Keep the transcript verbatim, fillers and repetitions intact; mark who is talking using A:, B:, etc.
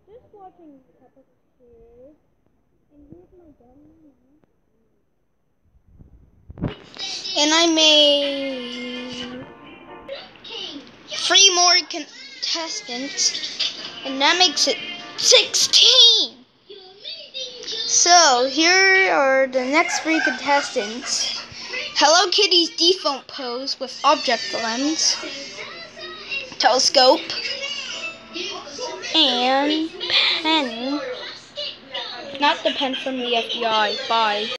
A: Just watching Peppa Pig, and here's my dad now.
B: And I made three more contestants, and that makes it sixteen. So here are the next three contestants. Hello Kitty's default pose with object lens, telescope, and pen. Not the pen from the F B I. Bye.